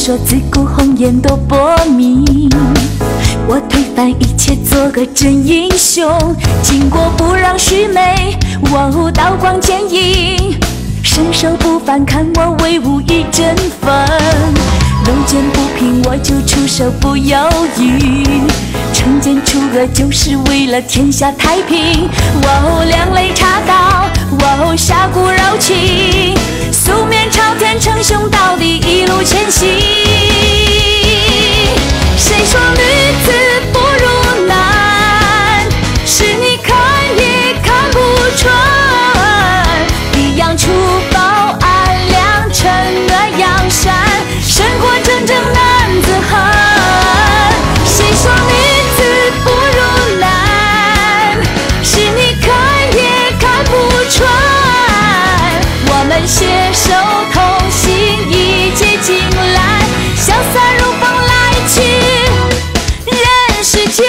说自古红颜多薄命，我推翻一切，做个真英雄。经过不让须眉，我刀光剑影，身手不凡，看我威武与振奋。路见不平，我就出手不犹豫，惩奸除恶就是为了天下太平。哇，两肋插刀，哇，杀骨柔情，素面朝天，称兄道弟，一路前行。谁说女子不如男？是你看也看不穿。一阳除暴安良，惩恶扬善，胜过真正男子汉。谁说女子不如男？是你看也看不穿。我们携手同行，一结进来，潇洒如风来去人世间。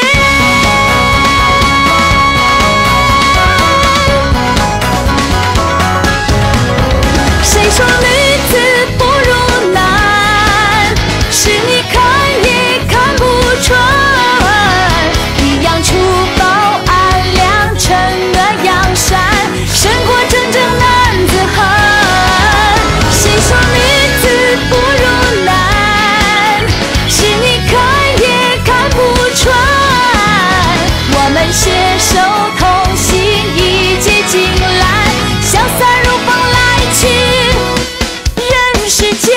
谁说女子不如男？是你看也看不穿。一阳除暴安良，惩恶扬善，胜过真正男子汉。谁说女子不如男？是你看也看不穿。我们携手同行，一结进来，潇洒如风来去人世间。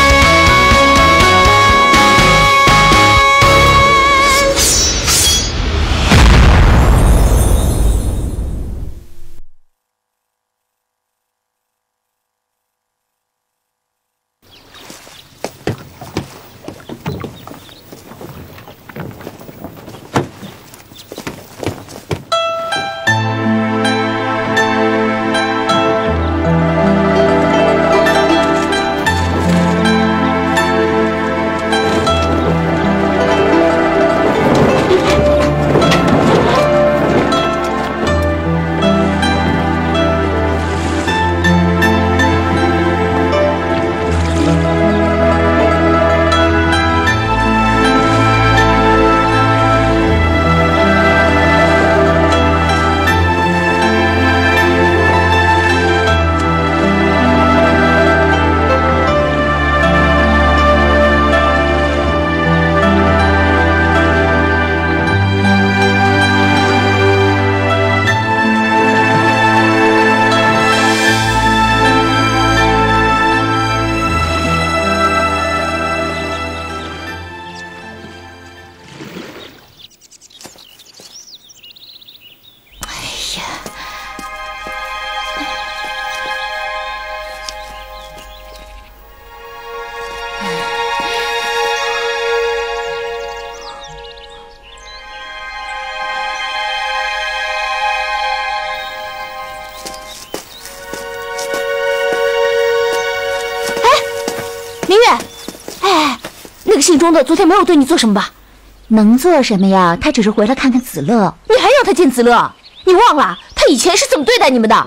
信中的昨天没有对你做什么吧？ 能做什么呀？他只是回来看看子乐。 你还要他见子乐？你忘了他以前是怎么对待你们的？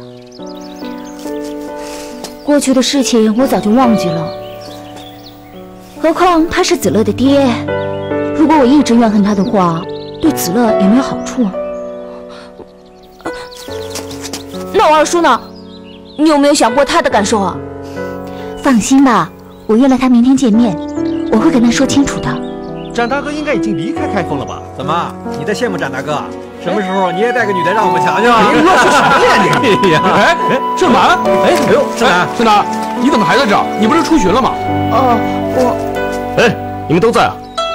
过去的事情我早就忘记了，何况他是子乐的爹。如果我一直怨恨他的话，对子乐也没有好处。 那我二叔呢？你有没有想过他的感受啊？ 放心吧，我约了他明天见面。我会跟他说清楚的。 展大哥应该已经离开开封了吧？怎么，你在羡慕展大哥？什么时候你也带个女的让我们瞧瞧？ 你乱说什么呀你？哎，盛楠，哎呦，盛楠，你怎么还在这儿？你不是出巡了吗？ 你们都在啊？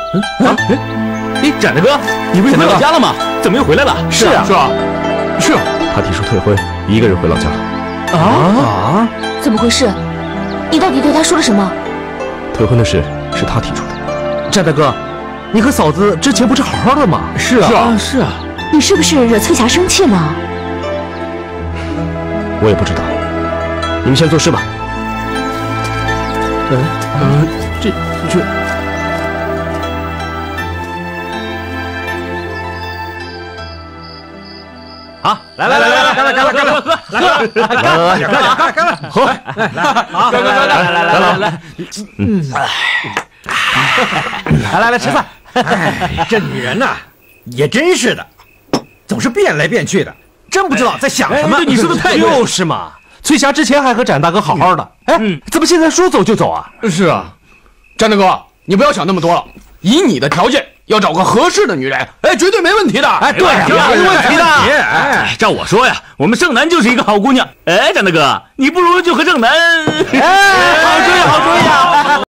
展大哥，你不是回老家了吗？怎么又回来了？ 是啊。 他提出退婚，一个人回老家了。 怎么回事？你到底对他说了什么？ 退婚的事是他提出的。 展大哥，你和嫂子之前不是好好的吗？ 是啊。 你是不是惹翠霞生气了？ 我也不知道。你们先做事吧。 好，来，干了，喝， 来， 来吃饭。哎，这女人呐，也真是的，总是变来变去的，真不知道在想什么。 你说的太对了。 就是嘛，翠霞之前还和展大哥好好的，怎么现在说走就走啊？ 是啊，展大哥，你不要想那么多了，以你的条件，要找个合适的女人，绝对没问题的。 对呀，没问题的。 照我说呀，我们盛楠就是一个好姑娘。展大哥，你不如就和盛楠。 好主意，好主意啊！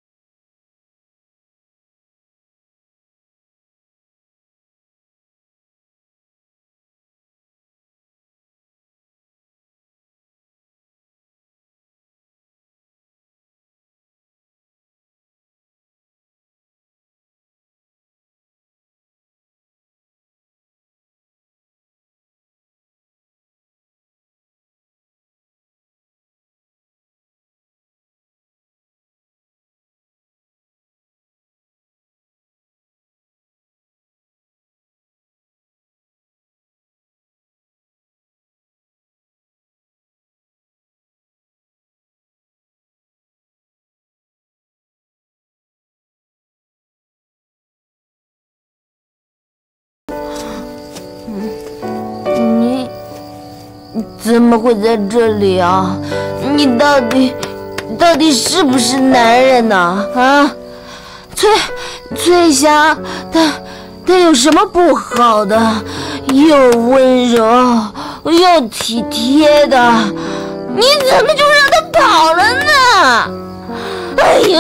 怎么会在这里啊？你到底是不是男人呢？啊，翠霞，她有什么不好的？又温柔又体贴的，你怎么就让她跑了呢？哎呀！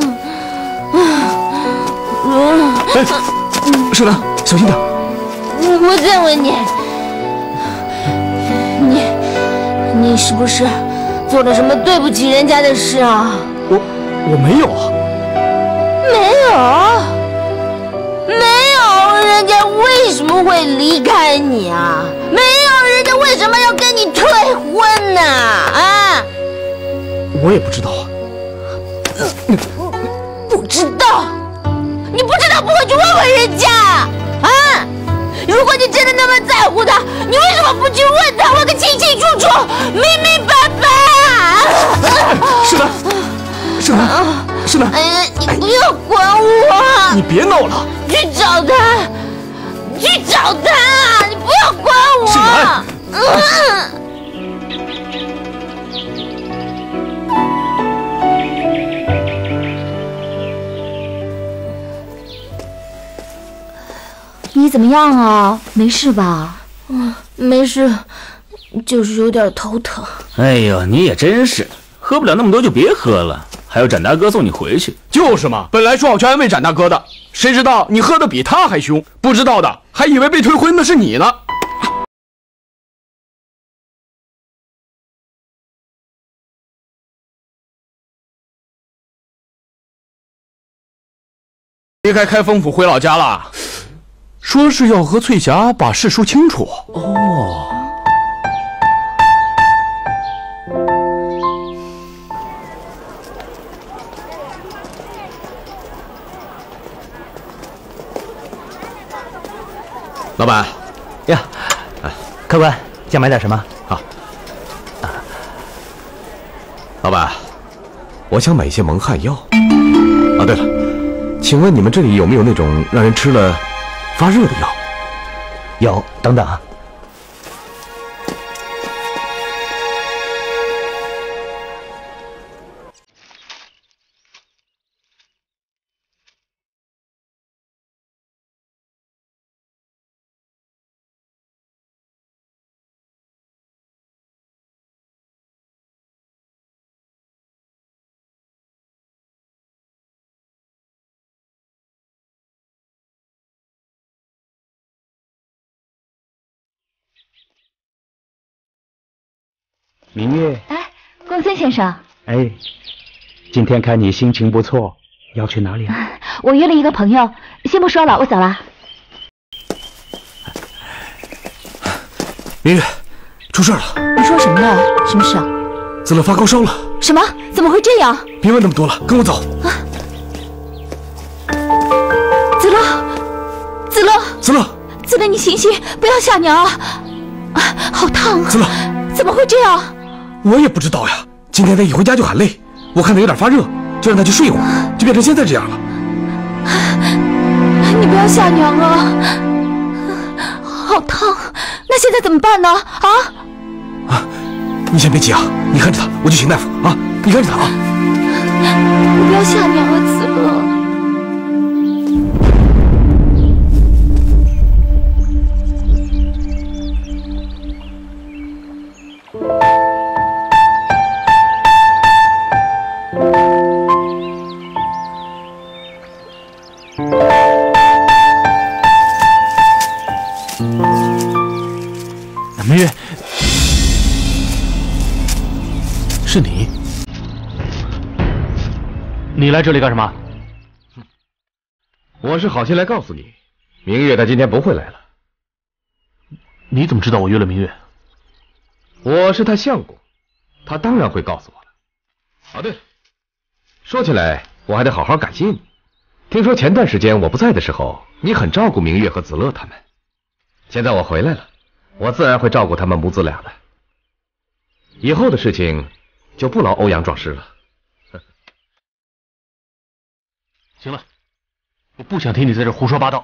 盛楠，小心点。 我再问你。你是不是做了什么对不起人家的事啊？ 我没有啊。 没有，人家为什么会离开你啊？没有，人家为什么要跟你退婚呢？啊？ 我也不知道啊。 不知道？你不知道不会去问问人家啊？如果你真的那么在乎他，你为什么不去问他，问个清清楚楚、明明白白？ 是的。 哎呀，你不要管我！ 你别闹了。 去找他！你不要管我！ 盛楠。 你怎么样啊？没事吧？ 没事，就是有点头疼。 哎呦，你也真是，喝不了那么多就别喝了，还有展大哥送你回去。 就是嘛，本来说好去安慰展大哥的，谁知道你喝的比他还凶，不知道的还以为被退婚的是你呢。离开开封府回老家了，说是要和翠霞把事说清楚。 老板， 呀，客官想买点什么？ 好。老板，我想买一些蒙汗药。对了，请问你们这里有没有那种让人吃了发热的药？ 有，等等啊。 明月， 公孙先生， 今天看你心情不错，要去哪里啊？ 我约了一个朋友，先不说了，我走了。 明月，出事了！ 你说什么呢？什么事啊？ 子乐发高烧了。 什么？怎么会这样？ 别问那么多了，跟我走。 子乐，你醒醒，不要吓娘啊！好烫啊！ 子乐， 怎么会这样？ 我也不知道呀。今天他一回家就喊累，我看他有点发热，就让他去睡一会儿，就变成现在这样了。 你不要吓娘啊！好烫，那现在怎么办呢？ 你先别急啊，你看着他，我去请大夫啊！你看着他啊！ 你不要吓娘啊，子乐。 明月，是你？你来这里干什么？ 我是好心来告诉你，明月她今天不会来了。 你怎么知道我约了明月？ 我是她相公，她当然会告诉我了。对了，说起来我还得好好感谢你。听说前段时间我不在的时候，你很照顾明月和子乐他们。现在我回来了，我自然会照顾他们母子俩的。以后的事情就不劳欧阳壮士了。 行了，我不想听你在这胡说八道。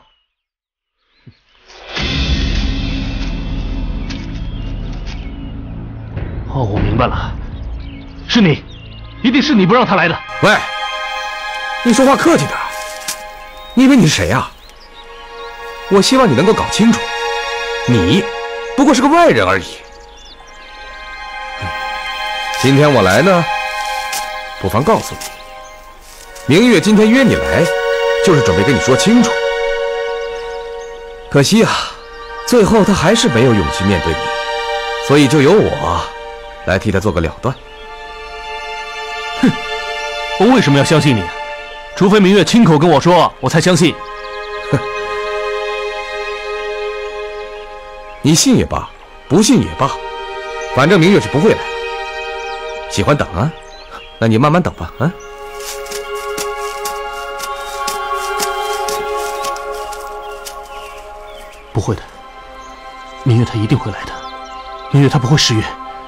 哦，我明白了，是你，一定是你不让他来的。 喂，你说话客气点，你以为你是谁啊？我希望你能够搞清楚，你不过是个外人而已。今天我来呢，不妨告诉你，明月今天约你来，就是准备跟你说清楚。可惜啊，最后他还是没有勇气面对你，所以就由我来替他做个了断。 哼，我为什么要相信你？除非明月亲口跟我说，我才相信。 哼，你信也罢，不信也罢，反正明月是不会来了。喜欢等啊？那你慢慢等吧，啊。 不会的，明月她一定会来的。明月她不会失约。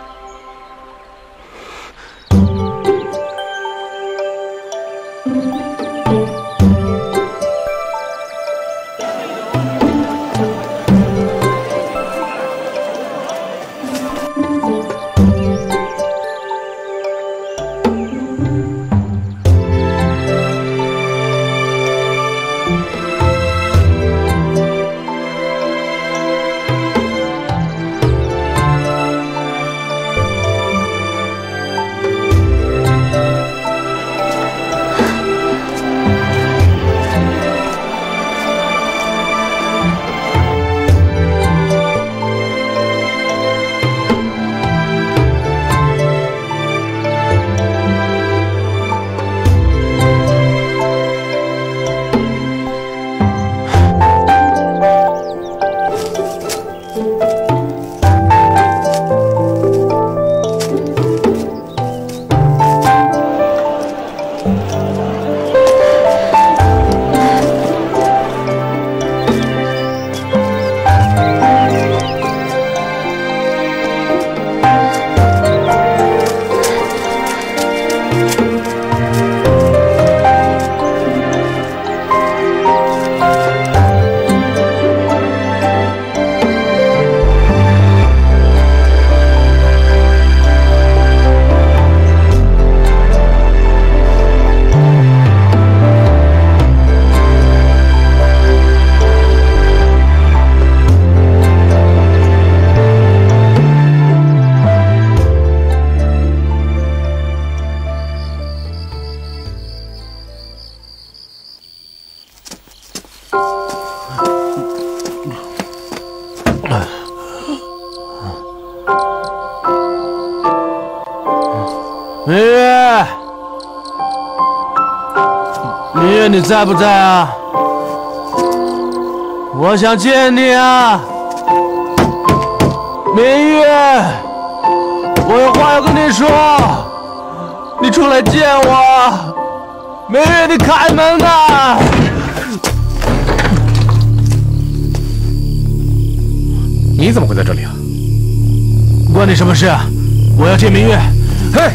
明月，明月，你在不在啊？我想见你啊，明月，我有话要跟你说，你出来见我。明月，你开门呐！ 你怎么会在这里啊？ 关你什么事啊？我要见明月。 嘿，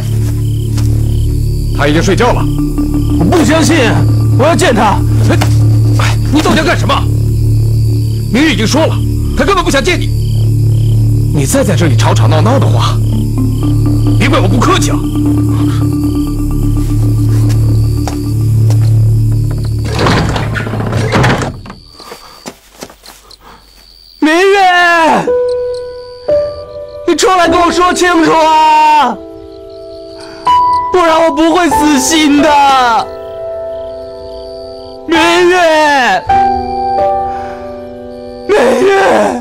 他已经睡觉了。 我不相信，我要见他。 你到底要干什么？明月已经说了，她根本不想见你。你再在这里吵吵闹闹的话，别怪我不客气啊！ 明月，你出来跟我说清楚啊！不然我不会死心的。明月，明月。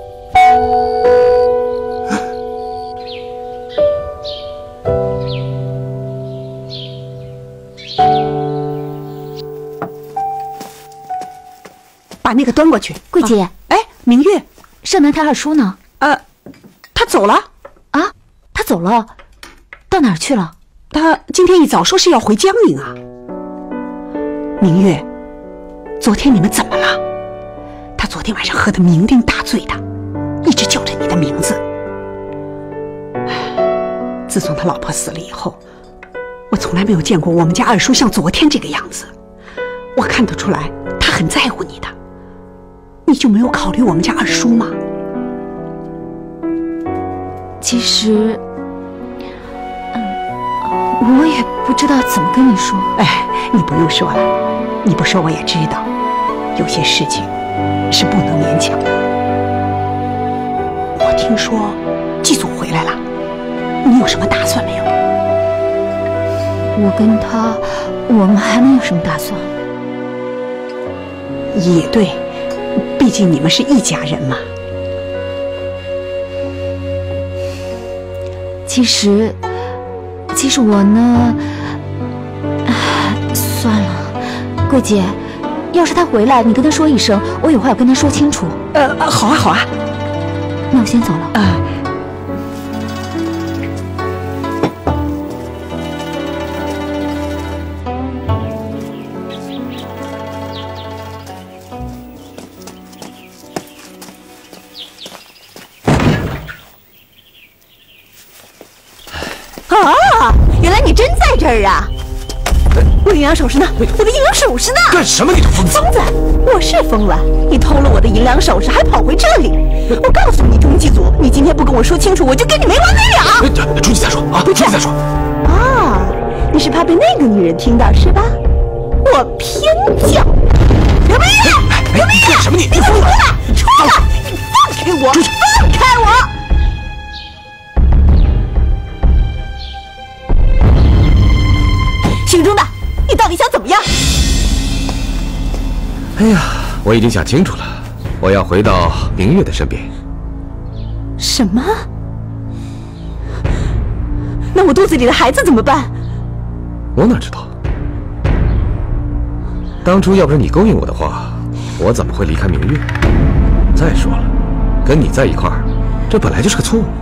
把那个端过去， 桂姐。 哎，明月， 盛南台二叔呢？ 他走了啊？他走了，到哪儿去了？ 他今天一早说是要回江宁啊。明月，昨天你们怎么了？他昨天晚上喝得酩酊大醉的，一直叫着你的名字。自从他老婆死了以后，我从来没有见过我们家二叔像昨天这个样子。我看得出来，他很在乎你的。你就没有考虑我们家二叔吗？ 其实，我也不知道怎么跟你说。 哎，你不用说了，你不说我也知道，有些事情是不能勉强的。我听说季祖回来了，你有什么打算没有？ 我跟他，我们还能有什么打算？ 也对，毕竟你们是一家人嘛。 其实我呢，算了，桂姐，要是他回来，你跟他说一声，我有话要跟他说清楚。 好啊，好啊， 那我先走了。 原来你真在这儿啊！我银两首饰呢？我的银两首饰呢？ 干什么？你这疯子！ 疯子！我是疯了！你偷了我的银两首饰，还跑回这里！我告诉你，钟祭祖，你今天不跟我说清楚，我就跟你没完没了！ 出去再说啊！出去再说。 啊，你是怕被那个女人听到是吧？我偏叫！刘明月，刘明月， 干什么你？ 你出来！出来！你放开我！放开我！姓钟的，你到底想怎么样？ 哎呀，我已经想清楚了，我要回到明月的身边。 什么？那我肚子里的孩子怎么办？ 我哪知道？当初要不是你勾引我的话，我怎么会离开明月？再说了，跟你在一块儿，这本来就是个错误。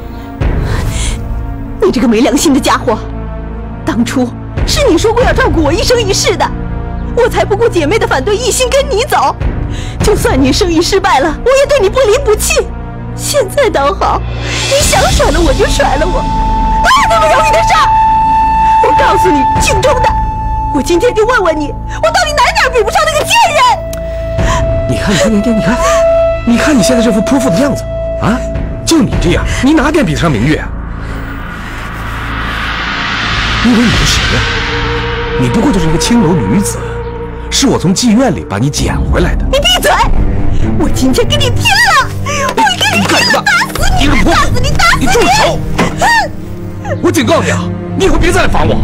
你这个没良心的家伙！当初是你说过要照顾我一生一世的，我才不顾姐妹的反对，一心跟你走。就算你生意失败了，我也对你不离不弃。现在倒好，你想甩了我就甩了我，哪有那么容易的事儿？我告诉你，姓钟的，我今天就问问你，我到底哪比不上那个贱人？ 你看你现在这副泼妇的样子啊！就你这样，你哪点比得上明月啊？你以为你是谁呀？你不过就是一个青楼女子，是我从妓院里把你捡回来的。 你闭嘴！我今天跟你拼了！我跟你拼了！打死你！打死你！打死你！ 你住手！我警告你啊，你以后别再来烦我。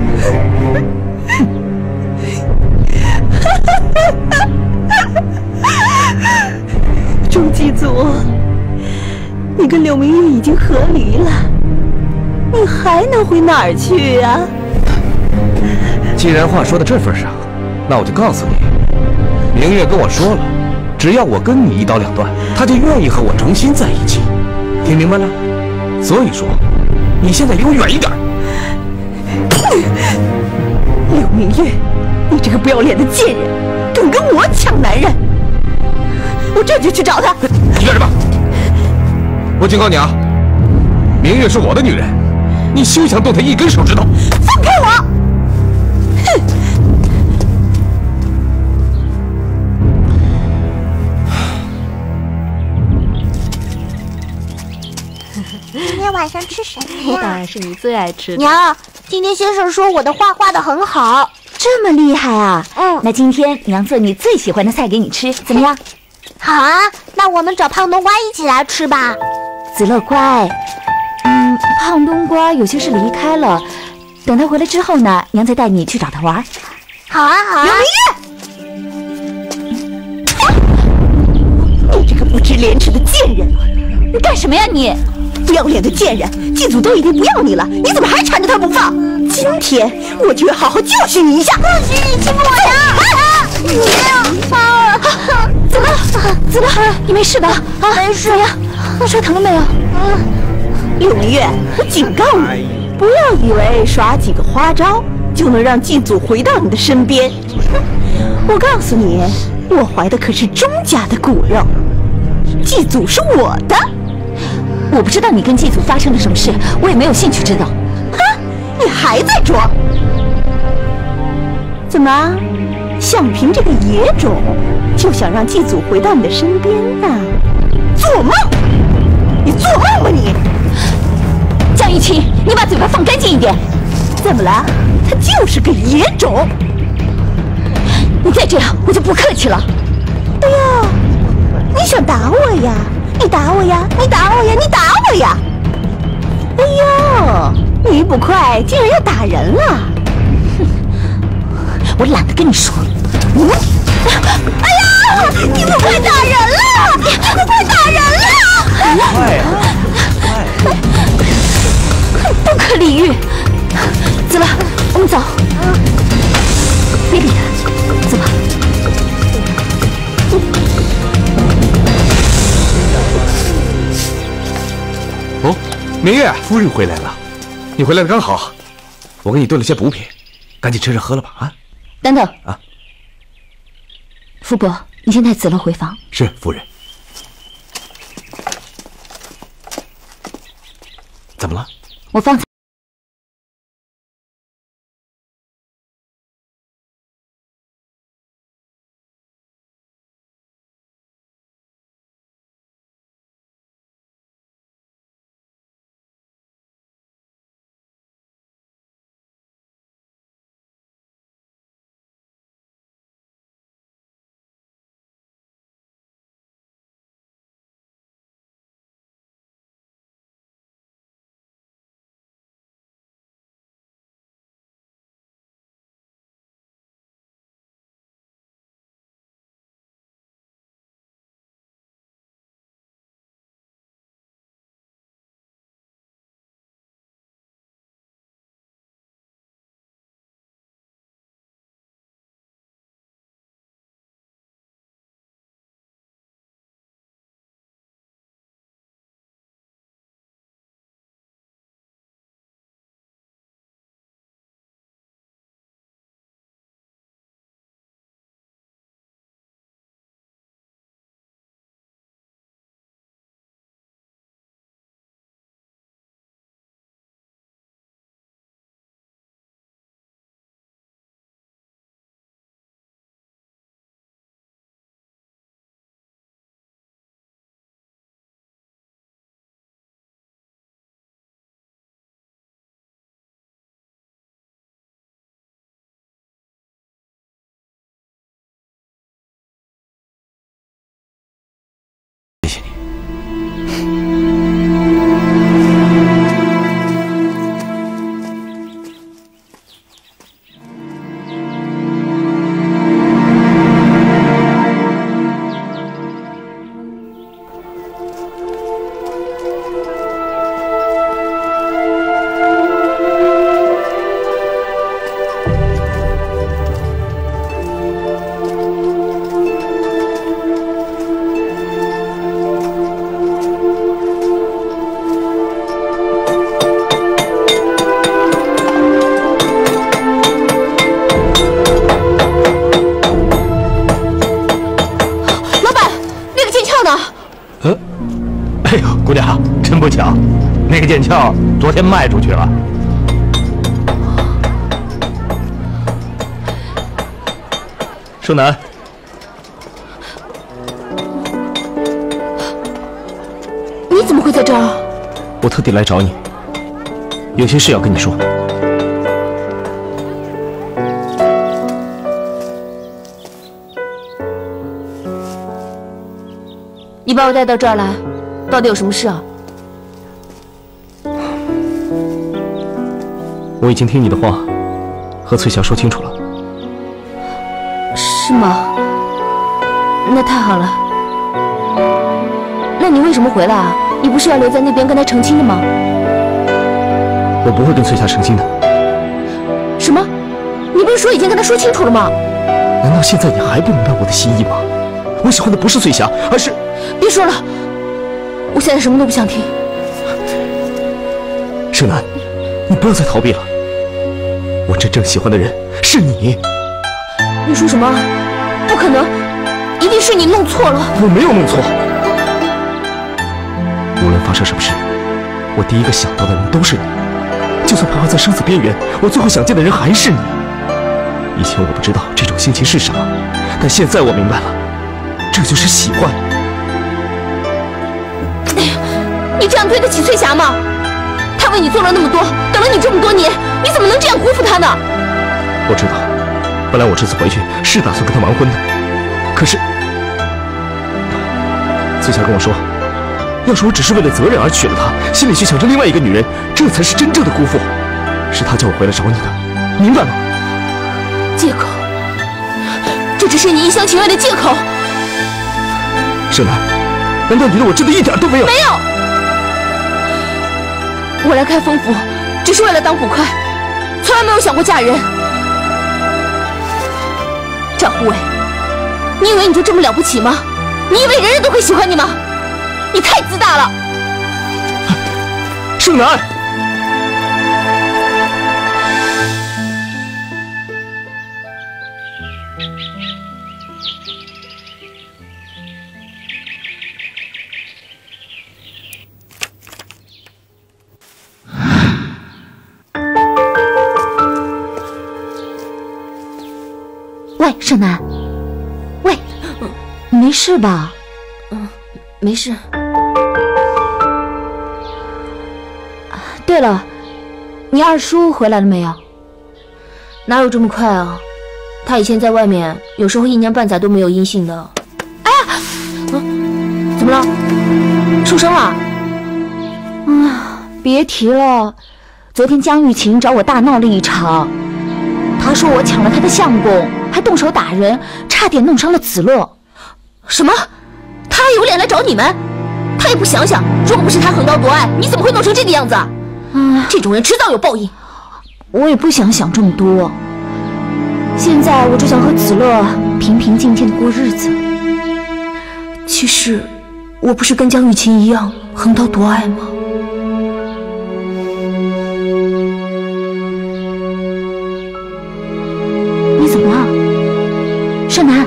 钟祭祖，你跟柳明玉已经和离了，你还能回哪儿去呀？ 既然话说到这份上，那我就告诉你，明月跟我说了，只要我跟你一刀两断，她就愿意和我重新在一起，听明白了？所以说，你现在离我远一点。 柳明月，你这个不要脸的贱人，敢跟我抢男人！我这就去找他。 你干什么？我警告你啊，明月是我的女人，你休想动她一根手指头。 放开我！哼！ 晚上吃什么呀？ 当然是你最爱吃的。 娘，今天先生说我的画画得很好。 这么厉害啊！那今天娘做你最喜欢的菜给你吃，怎么样？ 好啊，那我们找胖冬瓜一起来吃吧。 子乐乖，胖冬瓜有些事离开了，等他回来之后呢，娘再带你去找他玩。 好啊，好啊。 你这个不知廉耻的贱人！ 你干什么呀你？ 不要脸的贱人！祭祖都已经不要你了，你怎么还缠着他不放？今天我就要好好教训你一下！ 不许你欺负我呀！ 子乐，你没事吧？啊， 没事。 摔疼了没有？ 柳明月，我警告你，不要以为耍几个花招就能让祭祖回到你的身边。我告诉你，我怀的可是钟家的骨肉，祭祖是我的。 我不知道你跟祭祖发生了什么事，我也没有兴趣知道。 哼，你还在装？怎么，想凭这个野种就想让祭祖回到你的身边呢？做梦！你做梦吧你！ 江玉清，你把嘴巴放干净一点。 怎么了？他就是个野种。 你再这样，我就不客气了。 哎呦，你想打我呀？你打我呀！你打我呀！你打我呀！哎呦，你不快竟然要打人了！ 我懒得跟你说。 哎呀，你不快打人了！你不快打人了！ 快呀！ 不可理喻。子乐，我们走。别理他，走吧。 哦，明月，夫人回来了，你回来的刚好，我给你炖了些补品，赶紧吃着喝了吧啊！ 等等啊， 福伯，你先带子乐回房。 是夫人。怎么了？ 我方才。 哎呦，姑娘，真不巧，那个剑鞘昨天卖出去了。胜男， 你怎么会在这儿？ 我特地来找你，有些事要跟你说。 你把我带到这儿来，到底有什么事啊？ 我已经听你的话，和翠霞说清楚了。 是吗？那太好了。那你为什么回来啊？你不是要留在那边跟他成亲的吗？ 我不会跟翠霞成亲的。 什么？你不是说已经跟他说清楚了吗？ 难道现在你还不明白我的心意吗？我喜欢的不是翠霞，而是…… 别说了，我现在什么都不想听。 盛楠，你不要再逃避了。我真正喜欢的人是你。 你说什么？不可能，一定是你弄错了。 我没有弄错。无论发生什么事，我第一个想到的人都是你。就算徘徊在生死边缘，我最后想见的人还是你。以前我不知道这种心情是什么，但现在我明白了，这就是喜欢。 你这样对得起翠霞吗？她为你做了那么多，等了你这么多年，你怎么能这样辜负她呢？ 我知道，本来我这次回去是打算跟她完婚的，可是翠霞跟我说，要是我只是为了责任而娶了她，心里却想着另外一个女人，这才是真正的辜负。是她叫我回来找你的，明白吗？ 借口，这只是你一厢情愿的借口。 盛楠，难道你对我真的一点都没有？ 没有。我来开封府，只是为了当捕快，从来没有想过嫁人。展护卫，你以为你就这么了不起吗？你以为人人都会喜欢你吗？你太自大了。 盛楠。 喂，盛楠，喂，你没事吧？没事。对了，你二叔回来了没有？哪有这么快啊？他以前在外面，有时候1年半载都没有音信的。哎呀，怎么了？受伤了？别提了，昨天江玉琴找我大闹了一场。他说我抢了他的相公，还动手打人，差点弄伤了子乐。什么？他还有脸来找你们？他也不想想，如果不是他横刀夺爱，你怎么会弄成这个样子啊？这种人迟早有报应。我也不想想这么多，现在我只想和子乐平平静静的过日子。其实，我不是跟江玉琴一样横刀夺爱吗？你怎么了，盛楠？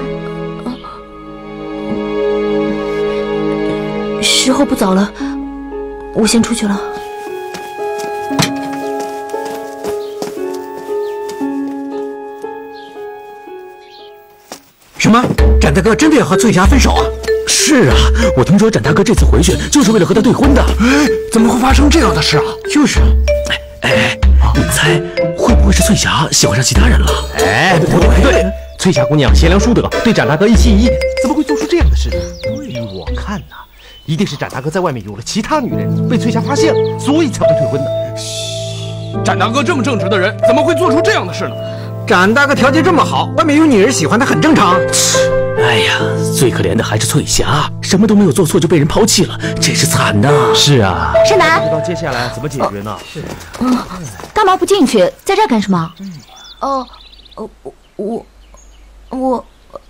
时候不早了，我先出去了。 什么？展大哥真的要和翠霞分手啊？ 是啊，我听说展大哥这次回去就是为了和她对婚的。 怎么会发生这样的事啊？就是。 你猜会不会是翠霞喜欢上其他人了？ 不对，翠霞姑娘贤良淑德，对展大哥一心一意， 怎么会做出这样的事呢？依我看呐，一定是展大哥在外面有了其他女人，被翠霞发现了，所以才会退婚的。 嘘，展大哥这么正直的人，怎么会做出这样的事呢？ 展大哥条件这么好，外面有女人喜欢他很正常。 哎呀，最可怜的还是翠霞，什么都没有做错就被人抛弃了，真是惨呐！ 是啊， 盛楠， 不知道接下来怎么解决呢？是， 干嘛不进去，在这儿干什么？我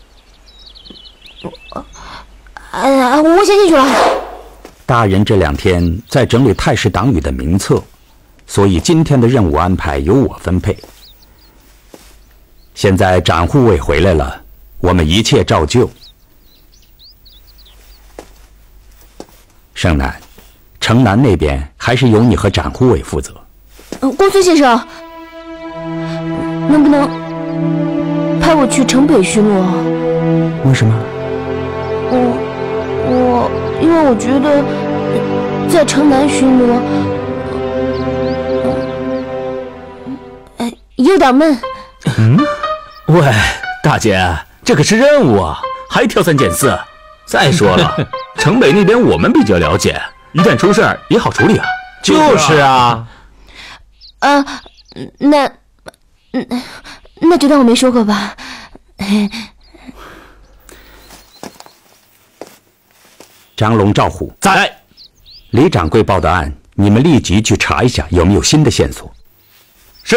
先进去了。 大人这2天在整理太师党羽的名册，所以今天的任务安排由我分配。现在展护卫回来了，我们一切照旧。盛楠，城南那边还是由你和展护卫负责。 公孙先生，能不能派我去城北巡逻？ 为什么？ 因为我觉得在城南巡逻，有点闷。 喂，大姐，这可是任务啊，还挑三拣四。再说了，城北那边我们比较了解，一旦出事儿也好处理啊。 就是啊。 那就当我没说过吧。 张龙、赵虎在。 李掌柜报的案，你们立即去查一下，有没有新的线索。 是。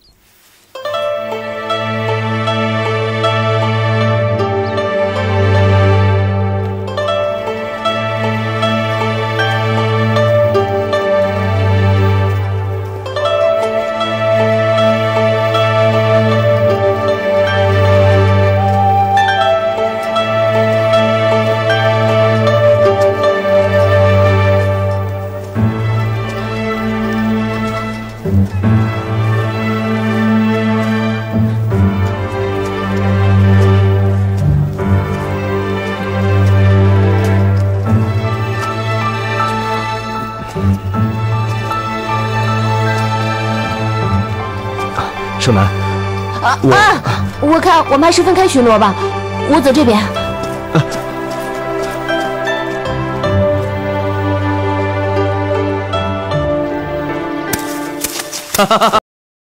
盛楠， 我看我们还是分开巡逻吧。我走这边。 哈哈哈。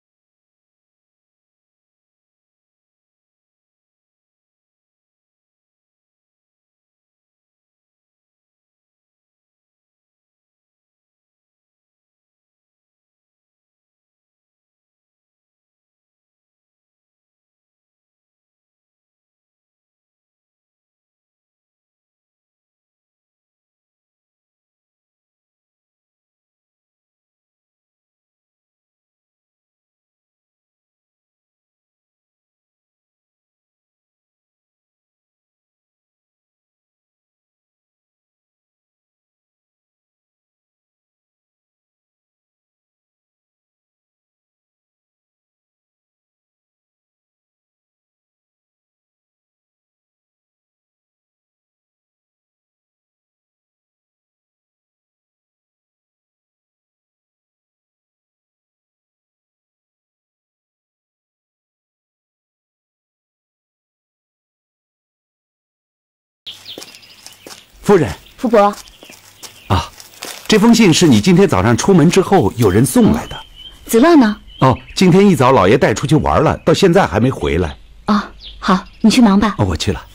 夫人， 傅伯， 啊，这封信是你今天早上出门之后有人送来的。 子乐呢？ 哦，今天一早老爷带出去玩了，到现在还没回来。 哦，好，你去忙吧。 哦，我去了。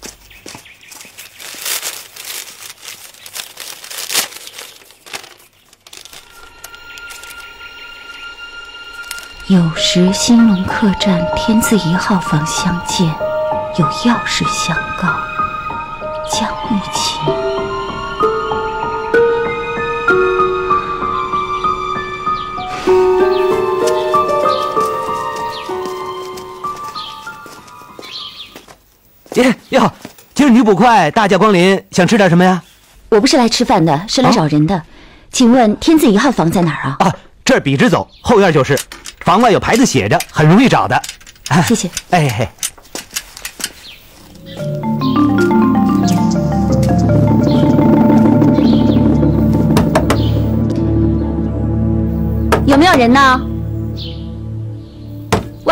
有时兴隆客栈天字1号房相见，有要事相告。江玉琴。 哟，今儿女捕快大驾光临，想吃点什么呀？ 我不是来吃饭的，是来找人的。请问天字1号房在哪儿啊？ 啊，这儿笔直走，后院就是。房外有牌子写着，很容易找的。 谢谢。 哎嘿。 有没有人呢？喂。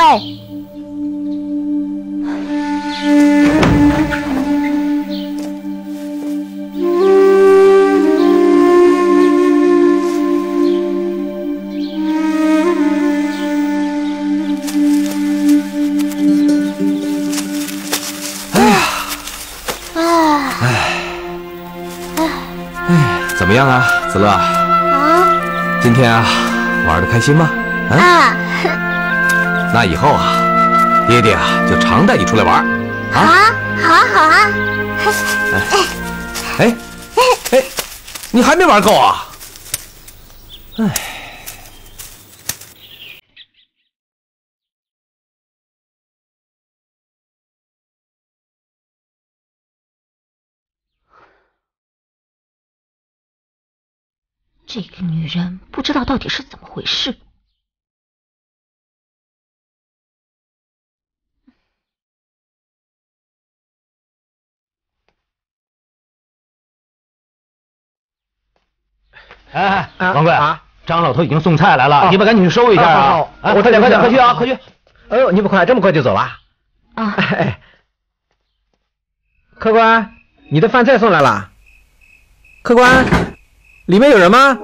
怎么样啊，子乐？啊，今天啊，玩得开心吗？啊，那以后啊，爹爹啊就常带你出来玩。 啊，好啊，好啊。 哎，你还没玩够啊？哎。 这个女人不知道到底是怎么回事。 哎，王贵啊，张老头已经送菜来了，你们赶紧去收一下啊！ 我快点，快去啊，快去！哎呦，你们快，这么快就走了？ 啊！ 哎，客官，你的饭菜送来了。客官，里面有人吗？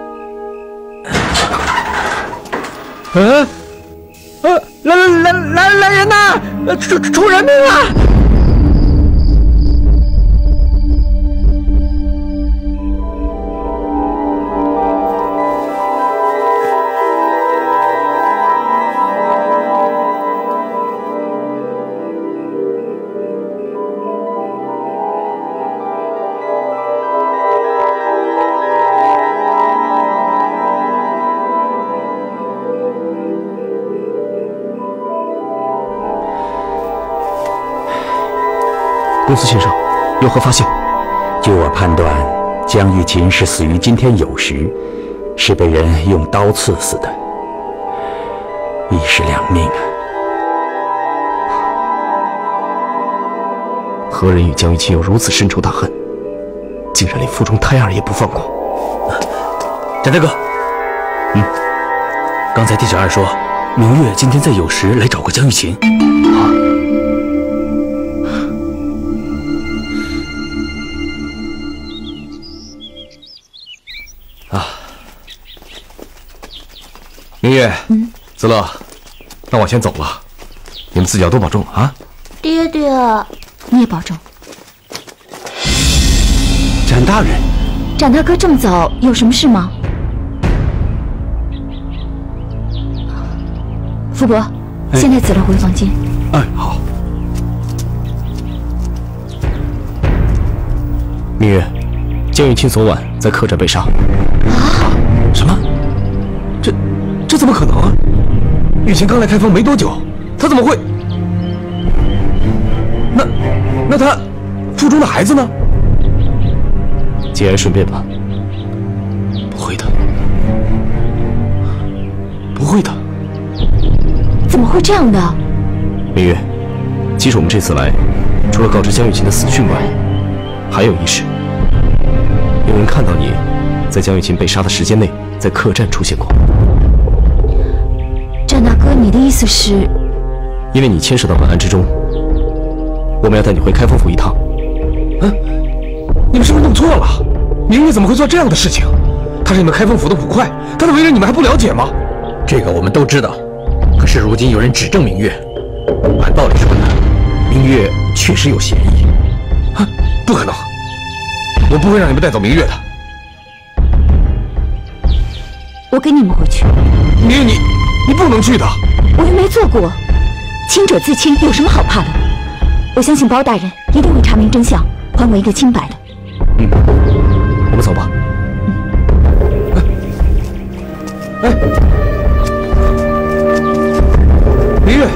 来人呐！出人命了！ 公司先生，有何发现？ 据我判断，江玉琴是死于今天酉时，是被人用刀刺死的，一尸两命啊！ 何人与江玉琴有如此深仇大恨，竟然连腹中胎儿也不放过？ 展大哥，刚才地小二说，明月今天在酉时来找过江玉琴。 明月，子乐，那我先走了，你们自己要多保重啊！ 爹爹， 你也保重。 展大人， 展大哥这么早有什么事吗？福伯，先带子乐回房间。 哎，好。 明月，江玉琴昨晚在客栈被杀。 啊？ 什么？这怎么可能啊？玉琴刚来开封没多久，她怎么会？那她腹中的孩子呢？节哀顺变吧。不会的，不会的。 怎么会这样的？ 明月，其实我们这次来，除了告知江玉琴的死讯外，还有一事。有人看到你在江玉琴被杀的时间内，在客栈出现过。 展大哥，你的意思是？ 因为你牵涉到本案之中，我们要带你回开封府一趟。你们是不是弄错了？明月怎么会做这样的事情？他是你们开封府的捕快，他的为人你们还不了解吗？ 这个我们都知道，可是如今有人指证明月，按道理说呢，明月确实有嫌疑。 不可能，我不会让你们带走明月的。 我跟你们回去。 明月，你不能去的。 我又没做过，清者自清，有什么好怕的？我相信包大人一定会查明真相，还我一个清白的。 我们走吧。明月。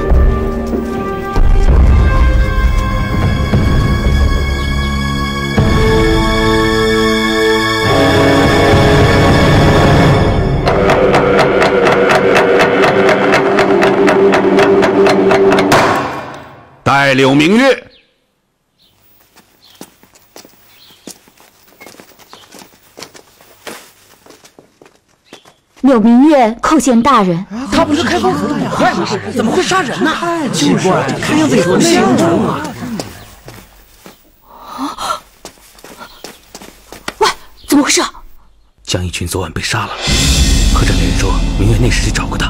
带柳明月。 柳明月叩见大人。 他不是开封府的捕快吗？怎么会杀人呢？太奇怪了，看样子有内幕啊！ 喂，怎么回事？ 江一群昨晚被杀了，客栈的人说明月那时去找过他。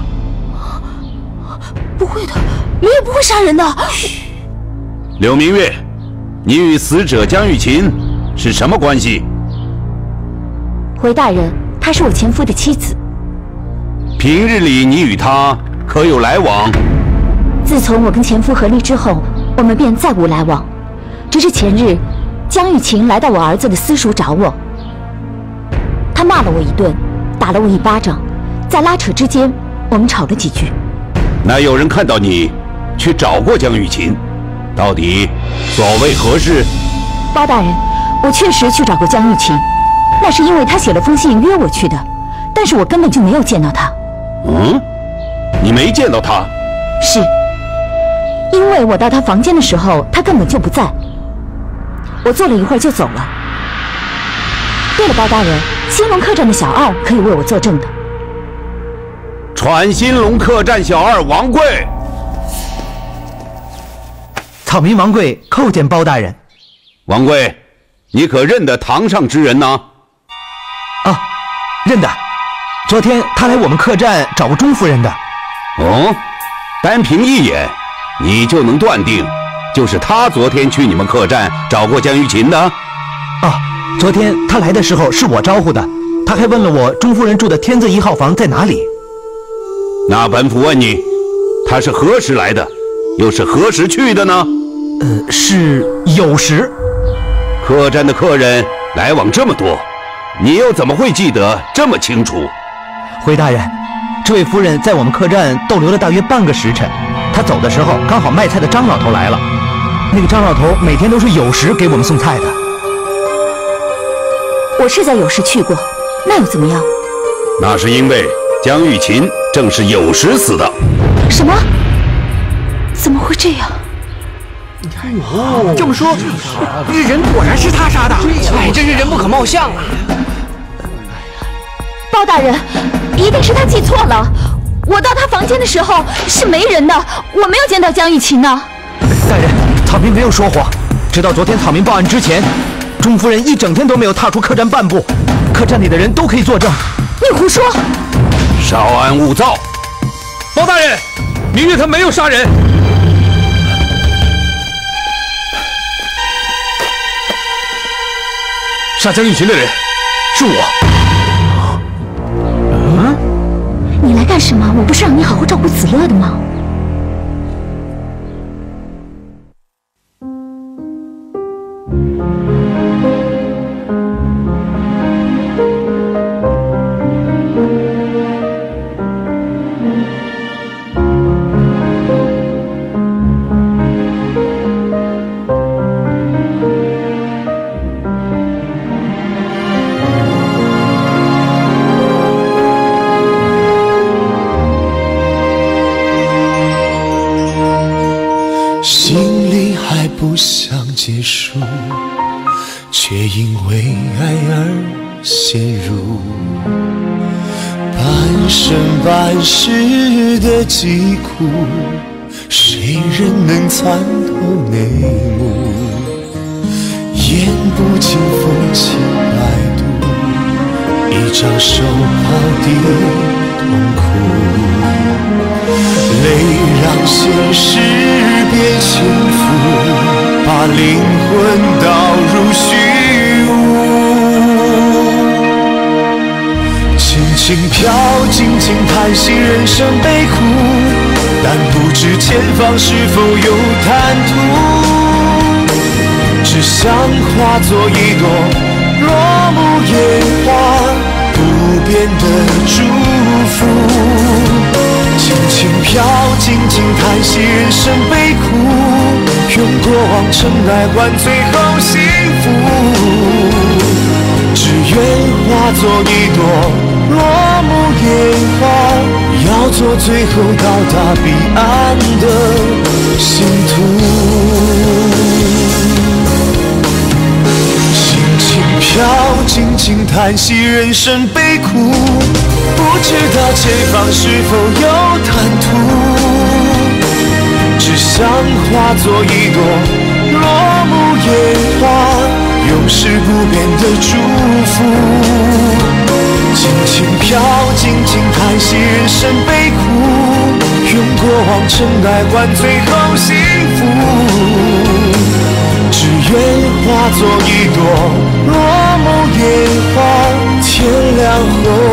不会的，明月不会杀人的。 柳明月，你与死者江玉琴是什么关系？ 回大人，她是我前夫的妻子。 平日里你与他可有来往？ 自从我跟前夫和离之后，我们便再无来往。只是前日，江玉琴来到我儿子的私塾找我，她骂了我一顿，打了我一巴掌，在拉扯之间，我们吵了几句。 那有人看到你去找过江玉琴，到底所谓何事？ 包大人，我确实去找过江玉琴，那是因为她写了封信约我去的，但是我根本就没有见到她。 你没见到她？ 是，因为我到她房间的时候，她根本就不在，我坐了一会儿就走了。 对了，包大人，兴隆客栈的小二可以为我作证的。 传兴隆客栈小二王贵。 草民王贵叩见包大人。 王贵，你可认得堂上之人呢？ 啊，认得。昨天他来我们客栈找过钟夫人的。 哦，单凭一眼，你就能断定，就是他昨天去你们客栈找过江玉琴的？ 啊，昨天他来的时候是我招呼的，他还问了我钟夫人住的天字1号房在哪里。 那本府问你，他是何时来的，又是何时去的呢？ 是酉时。 客栈的客人来往这么多，你又怎么会记得这么清楚？ 回大人，这位夫人在我们客栈逗留了大约半个时辰，她走的时候刚好卖菜的张老头来了。那个张老头每天都是酉时给我们送菜的。 我是在酉时去过，那又怎么样？ 那是因为江玉琴正是酉时死的。 什么？怎么会这样？ 这么说，这人果然是他杀的。 哎，真是人不可貌相啊！ 包大人，一定是他记错了。我到他房间的时候是没人的，我没有见到江玉琴呢。 大人，草民没有说谎。直到昨天草民报案之前，钟夫人一整天都没有踏出客栈半步，客栈里的人都可以作证。 你胡说！ 稍安勿躁。 包大人，明月他没有杀人。杀江玉琴的人是我。 你来干什么？我不是让你好好照顾子乐的吗？ 不想结束，却因为爱而陷入半生半世的疾苦，谁人能参透内幕？言不尽风情百度，一张手抛的痛苦，泪让现实变幸福，把灵魂导入虚无。轻轻飘，静静叹息人生悲苦，但不知前方是否有坦途，只想化作一朵落幕烟花，不变的祝福。轻轻飘，静静叹息人生悲苦，用过往尘埃换最后幸福，只愿化作一朵落幕烟花，要做最后到达彼岸的信途。轻轻飘，静静叹息人生悲苦，不知道前方是否有坦途，只想化作一朵落幕烟花，永世不变的祝福。轻轻飘，静静叹息人生悲苦，用过往尘埃换最后幸福，只愿化作一朵落幕烟花，天亮后